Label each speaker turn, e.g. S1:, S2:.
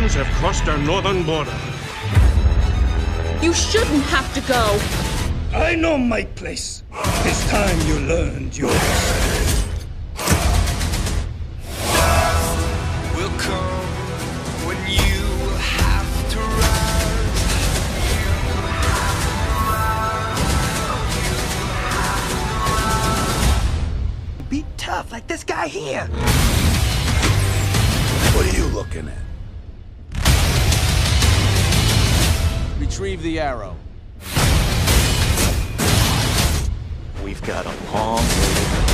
S1: Humans have crossed our northern border.
S2: You shouldn't have to go.
S3: I know my place. It's time you learned yours.
S4: Will come when you have to rise.
S5: Be tough like this guy here.
S6: What are you looking at?
S7: Retrieve the arrow.
S6: We've got a long way to go.